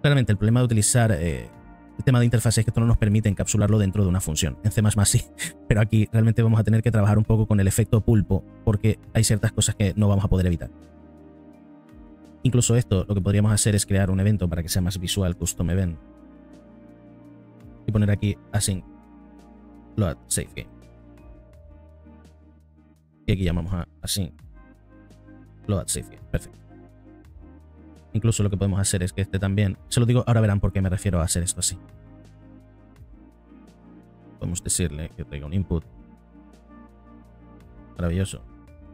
Claramente el problema de utilizar el tema de interfaz es que esto no nos permite encapsularlo dentro de una función. En C++ sí, pero aquí realmente vamos a tener que trabajar un poco con el efecto pulpo porque hay ciertas cosas que no vamos a poder evitar. Incluso esto, lo que podríamos hacer es crear un evento para que sea más visual, custom event, y poner aquí async load save game. Y aquí llamamos a async load save game. Perfecto. Incluso lo que podemos hacer es que este también, se lo digo, ahora verán por qué me refiero a hacer esto así. Podemos decirle que traiga un input. Maravilloso.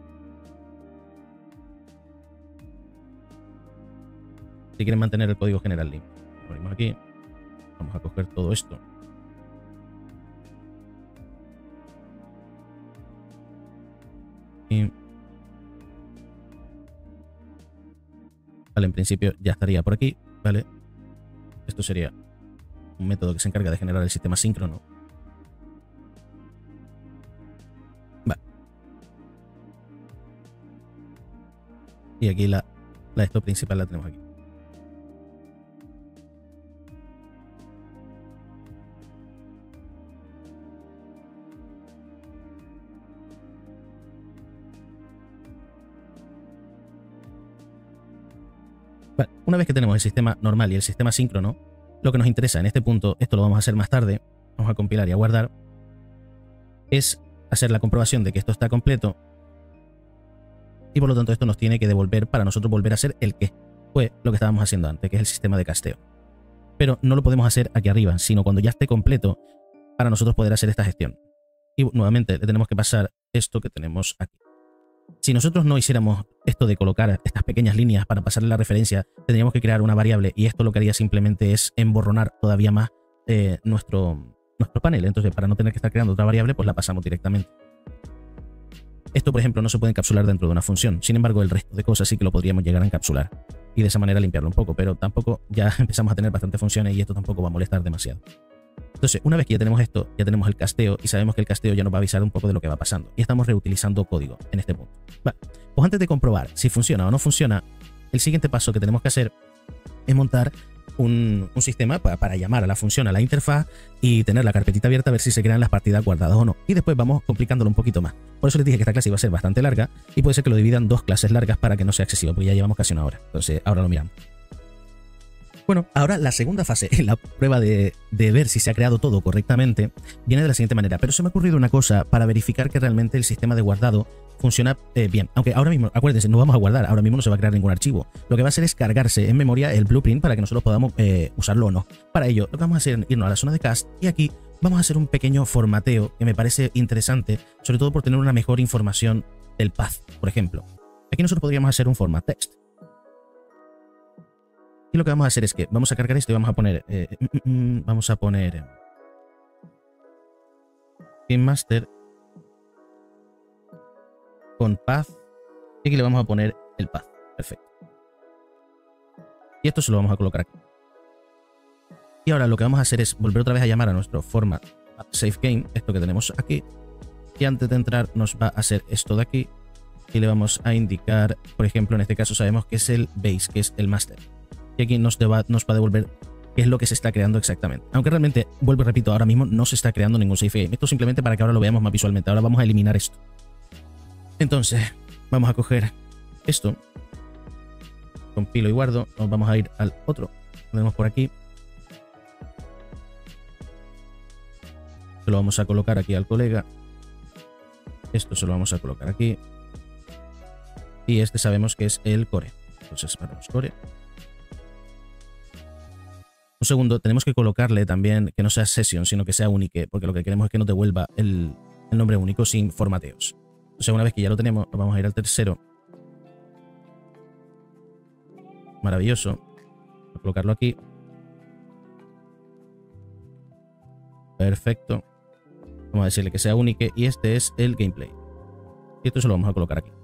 Si quieren mantener el código general limpio, lo abrimos aquí. Vamos a coger todo esto. Y vale, en principio ya estaría por aquí, ¿vale? Esto sería un método que se encarga de generar el sistema síncrono. Vale. Y aquí la esto principal la tenemos aquí. Vale, una vez que tenemos el sistema normal y el sistema síncrono, lo que nos interesa en este punto, esto lo vamos a hacer más tarde, vamos a compilar y a guardar, es hacer la comprobación de que esto está completo y por lo tanto esto nos tiene que devolver para nosotros volver a hacer el que fue lo que estábamos haciendo antes, que es el sistema de casteo. Pero no lo podemos hacer aquí arriba, sino cuando ya esté completo para nosotros poder hacer esta gestión. Y nuevamente le tenemos que pasar esto que tenemos aquí. Si nosotros no hiciéramos esto de colocar estas pequeñas líneas para pasarle la referencia, tendríamos que crear una variable y esto lo que haría simplemente es emborronar todavía más nuestro panel. Entonces, para no tener que estar creando otra variable, pues la pasamos directamente. Esto, por ejemplo, no se puede encapsular dentro de una función. Sin embargo, el resto de cosas sí que lo podríamos llegar a encapsular y de esa manera limpiarlo un poco, pero tampoco ya empezamos a tener bastantes funciones y esto tampoco va a molestar demasiado. Entonces, una vez que ya tenemos esto, ya tenemos el casteo y sabemos que el casteo ya nos va a avisar un poco de lo que va pasando. Y estamos reutilizando código en este punto. Vale. Pues antes de comprobar si funciona o no funciona, el siguiente paso que tenemos que hacer es montar un sistema para llamar a la función a la interfaz y tener la carpetita abierta a ver si se crean las partidas guardadas o no. Y después vamos complicándolo un poquito más. Por eso les dije que esta clase iba a ser bastante larga y puede ser que lo dividan en dos clases largas para que no sea excesivo, porque ya llevamos casi una hora. Entonces, ahora lo miramos. Bueno, ahora la segunda fase, la prueba de ver si se ha creado todo correctamente, viene de la siguiente manera. Pero se me ha ocurrido una cosa para verificar que realmente el sistema de guardado funciona bien. Aunque ahora mismo, acuérdense, no vamos a guardar, ahora mismo no se va a crear ningún archivo. Lo que va a hacer es cargarse en memoria el blueprint para que nosotros podamos usarlo o no. Para ello, lo que vamos a hacer es irnos a la zona de cast y aquí vamos a hacer un pequeño formateo que me parece interesante, sobre todo por tener una mejor información del path, por ejemplo. Aquí nosotros podríamos hacer un format text. Y lo que vamos a hacer es que vamos a cargar esto y vamos a poner game master con path y aquí le vamos a poner el path. Perfecto. Y esto se lo vamos a colocar aquí. Y ahora lo que vamos a hacer es volver otra vez a llamar a nuestro format save game, esto que tenemos aquí. Y antes de entrar nos va a hacer esto de aquí y le vamos a indicar, por ejemplo, en este caso sabemos que es el base, que es el master. Y aquí nos va a devolver qué es lo que se está creando exactamente. Aunque realmente, vuelvo y repito, ahora mismo no se está creando ningún save game. Esto simplemente para que ahora lo veamos más visualmente. Ahora vamos a eliminar esto. Entonces, vamos a coger esto. Compilo y guardo. Nos vamos a ir al otro. Lo tenemos por aquí. Se lo vamos a colocar aquí al colega. Esto se lo vamos a colocar aquí. Y este sabemos que es el core. Entonces, ponemos core. Un segundo, tenemos que colocarle también que no sea session, sino que sea unique, porque lo que queremos es que nos devuelva el nombre único sin formateos. O sea, una vez que ya lo tenemos, nos vamos a ir al tercero. Maravilloso. Voy a colocarlo aquí. Perfecto. Vamos a decirle que sea unique y este es el gameplay. Y esto se lo vamos a colocar aquí.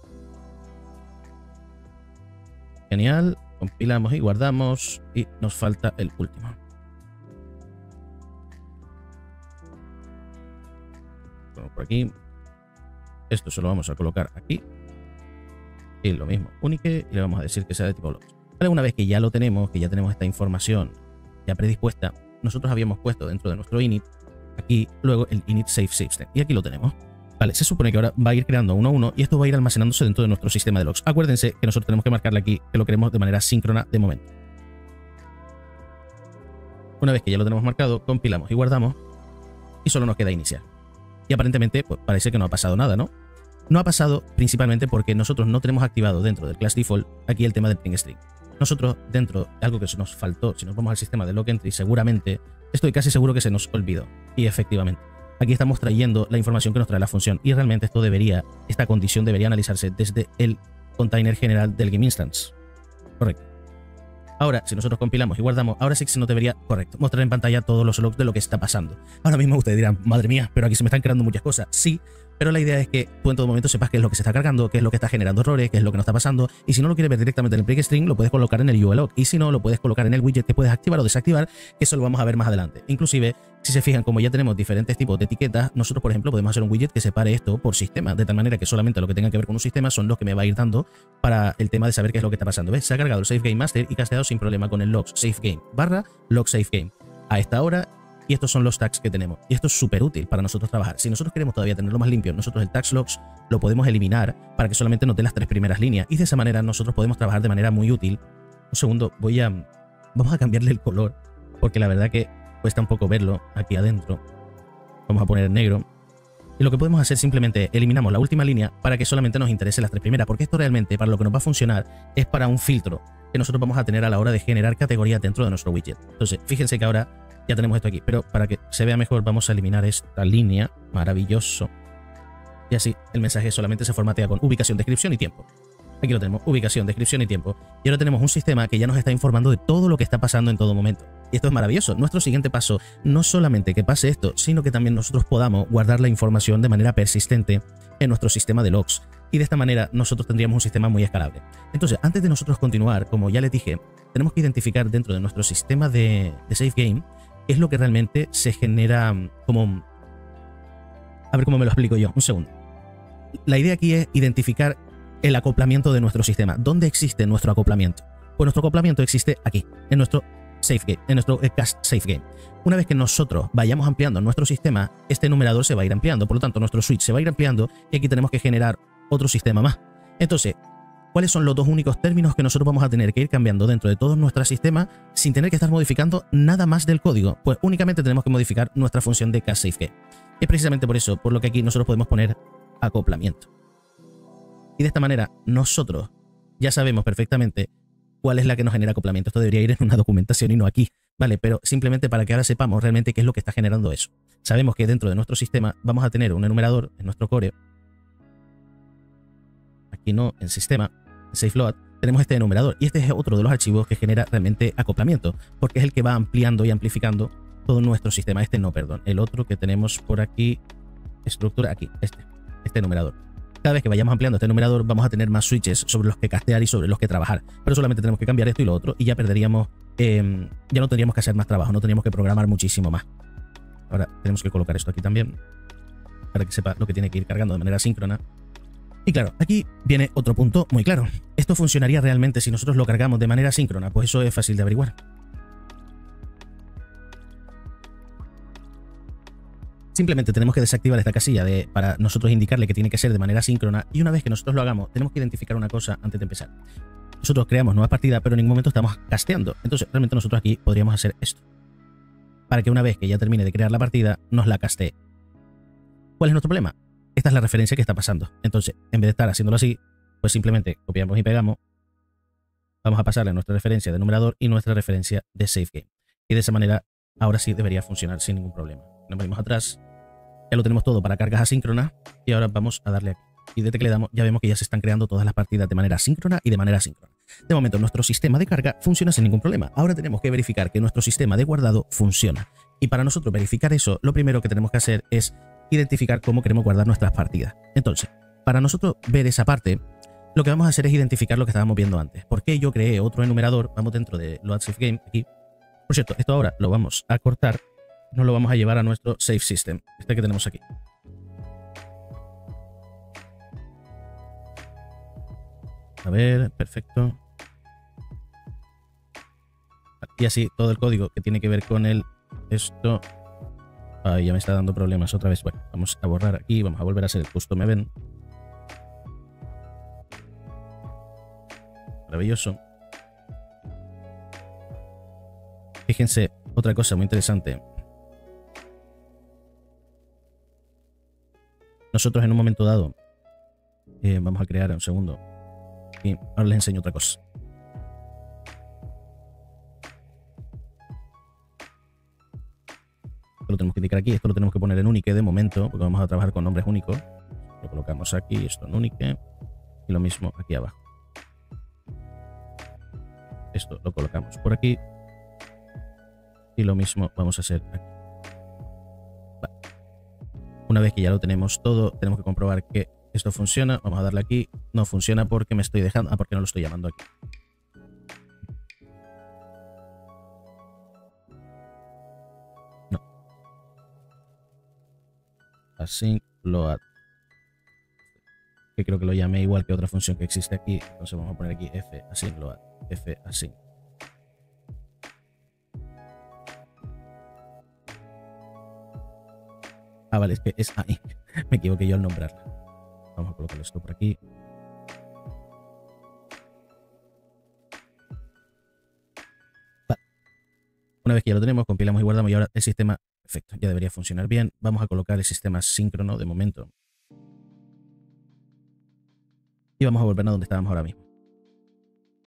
Genial. Compilamos y guardamos y nos falta el último. Ponemos por aquí. Esto se lo vamos a colocar aquí. Y lo mismo, unique, y le vamos a decir que sea de tipo blocks. Pero una vez que ya lo tenemos, que ya tenemos esta información ya predispuesta, nosotros habíamos puesto dentro de nuestro init, aquí luego el init save system. Y aquí lo tenemos. Vale, se supone que ahora va a ir creando uno a uno y esto va a ir almacenándose dentro de nuestro sistema de logs. Acuérdense que nosotros tenemos que marcarle aquí que lo queremos de manera síncrona de momento. Una vez que ya lo tenemos marcado, compilamos y guardamos y solo nos queda iniciar. Y aparentemente pues, parece que no ha pasado nada, ¿no? No ha pasado principalmente porque nosotros no tenemos activado dentro del class default aquí el tema del ping string. Nosotros dentro, algo que se nos faltó, si nos vamos al sistema de log entry, seguramente, estoy casi seguro que se nos olvidó. Y efectivamente, aquí estamos trayendo la información que nos trae la función y realmente esta condición debería analizarse desde el container general del game instance. Correcto. Ahora, si nosotros compilamos y guardamos, ahora sí que se nos debería, correcto, mostrar en pantalla todos los logs de lo que está pasando. Ahora mismo ustedes dirán, madre mía, pero aquí se me están creando muchas cosas. Sí, pero la idea es que tú en todo momento sepas qué es lo que se está cargando, qué es lo que está generando errores, qué es lo que no está pasando. Y si no lo quieres ver directamente en el ping string, lo puedes colocar en el ULog. Y si no, lo puedes colocar en el widget que puedes activar o desactivar, que eso lo vamos a ver más adelante. Inclusive, si se fijan, como ya tenemos diferentes tipos de etiquetas, nosotros, por ejemplo, podemos hacer un widget que separe esto por sistema, de tal manera que solamente lo que tenga que ver con un sistema son los que me va a ir dando para el tema de saber qué es lo que está pasando. ¿Ves? Se ha cargado el Save Game Master y casteado sin problema con el logs Save Game / log Save Game a esta hora. Y estos son los tags que tenemos. Y esto es súper útil para nosotros trabajar. Si nosotros queremos todavía tenerlo más limpio, nosotros el tags logs lo podemos eliminar para que solamente nos dé las 3 primeras líneas. Y de esa manera nosotros podemos trabajar de manera muy útil. Un segundo, vamos a cambiarle el color, porque la verdad que cuesta un poco verlo aquí adentro. Vamos a poner negro. Y lo que podemos hacer simplemente eliminamos la última línea para que solamente nos interese las 3 primeras, porque esto realmente para lo que nos va a funcionar es para un filtro que nosotros vamos a tener a la hora de generar categorías dentro de nuestro widget. Entonces, fíjense que ahora ya tenemos esto aquí, pero para que se vea mejor vamos a eliminar esta línea. Maravilloso. Y así el mensaje solamente se formatea con ubicación, descripción y tiempo. Aquí lo tenemos, ubicación, descripción y tiempo. Y ahora tenemos un sistema que ya nos está informando de todo lo que está pasando en todo momento. Y esto es maravilloso. Nuestro siguiente paso, no solamente que pase esto, sino que también nosotros podamos guardar la información de manera persistente en nuestro sistema de logs. Y de esta manera nosotros tendríamos un sistema muy escalable. Entonces, antes de nosotros continuar, como ya les dije, tenemos que identificar dentro de nuestro sistema de Save Game qué es lo que realmente se genera como... A ver cómo me lo explico yo. Un segundo. La idea aquí es identificar el acoplamiento de nuestro sistema. ¿Dónde existe nuestro acoplamiento? Pues nuestro acoplamiento existe aquí, en nuestro Save Game, en nuestro Cast Save Game. Una vez que nosotros vayamos ampliando nuestro sistema, este numerador se va a ir ampliando. Por lo tanto, nuestro switch se va a ir ampliando y aquí tenemos que generar otro sistema más. Entonces, ¿cuáles son los dos únicos términos que nosotros vamos a tener que ir cambiando dentro de todo nuestro sistema sin tener que estar modificando nada más del código? Pues únicamente tenemos que modificar nuestra función de Cast Save Game. Y es precisamente por eso, por lo que aquí nosotros podemos poner acoplamiento. Y de esta manera nosotros ya sabemos perfectamente cuál es la que nos genera acoplamiento. Esto debería ir en una documentación y no aquí, ¿vale? Pero simplemente para que ahora sepamos realmente qué es lo que está generando eso. Sabemos que dentro de nuestro sistema vamos a tener un enumerador en nuestro core. Aquí no, en sistema, en SafeLoad, tenemos este enumerador. Y este es otro de los archivos que genera realmente acoplamiento, porque es el que va ampliando y amplificando todo nuestro sistema. Este no, perdón. El otro que tenemos por aquí, estructura, aquí, este enumerador. Cada vez que vayamos ampliando este enumerador vamos a tener más switches sobre los que castear y sobre los que trabajar. Pero solamente tenemos que cambiar esto y lo otro y ya perderíamos, ya no tendríamos que hacer más trabajo, no tendríamos que programar muchísimo más. Ahora tenemos que colocar esto aquí también para que sepa lo que tiene que ir cargando de manera síncrona. Y claro, aquí viene otro punto muy claro. ¿Esto funcionaría realmente si nosotros lo cargamos de manera síncrona? Pues eso es fácil de averiguar. Simplemente tenemos que desactivar esta casilla para nosotros indicarle que tiene que ser de manera síncrona y una vez que nosotros lo hagamos tenemos que identificar una cosa antes de empezar. Nosotros creamos nuevas partidas pero en ningún momento estamos casteando. Entonces realmente nosotros aquí podríamos hacer esto. Para que una vez que ya termine de crear la partida nos la castee. ¿Cuál es nuestro problema? Esta es la referencia que está pasando. Entonces en vez de estar haciéndolo así, pues simplemente copiamos y pegamos. Vamos a pasarle nuestra referencia de numerador y nuestra referencia de Save Game. Y de esa manera ahora sí debería funcionar sin ningún problema. Nos venimos atrás. Ya lo tenemos todo para cargas asíncronas y ahora vamos a darle aquí. Y desde que le damos ya vemos que ya se están creando todas las partidas de manera síncrona y de manera asíncrona. De momento nuestro sistema de carga funciona sin ningún problema. Ahora tenemos que verificar que nuestro sistema de guardado funciona. Y para nosotros verificar eso, lo primero que tenemos que hacer es identificar cómo queremos guardar nuestras partidas. Entonces, para nosotros ver esa parte, lo que vamos a hacer es identificar lo que estábamos viendo antes. ¿Por qué yo creé otro enumerador? Vamos dentro de Load Save Game aquí. Por cierto, esto ahora lo vamos a cortar. Nos lo vamos a llevar a nuestro Save System, este que tenemos aquí. A ver, perfecto. Y así todo el código que tiene que ver con esto... Ay, ya me está dando problemas otra vez. Bueno, vamos a borrar aquí, vamos a volver a hacer el custom event. Maravilloso. Fíjense, otra cosa muy interesante. Nosotros en un momento dado vamos a crear un segundo. Y ahora les enseño otra cosa. Esto lo tenemos que indicar aquí. Esto lo tenemos que poner en unique de momento, porque vamos a trabajar con nombres únicos. Lo colocamos aquí, esto en unique. Y lo mismo aquí abajo. Esto lo colocamos por aquí. Y lo mismo vamos a hacer aquí. Vale. Una vez que ya lo tenemos todo, tenemos que comprobar que esto funciona. Vamos a darle aquí. No funciona porque me estoy dejando... Ah, porque no lo estoy llamando aquí. No. Async load. Que creo que lo llamé igual que otra función que existe aquí. Entonces vamos a poner aquí f async load. F async. Ah, vale, es que es ahí. Me equivoqué yo al nombrarla. Vamos a colocar esto por aquí. Vale. Una vez que ya lo tenemos, compilamos y guardamos y ahora el sistema, perfecto, ya debería funcionar bien. Vamos a colocar el sistema síncrono de momento. Y vamos a volver a donde estábamos ahora mismo.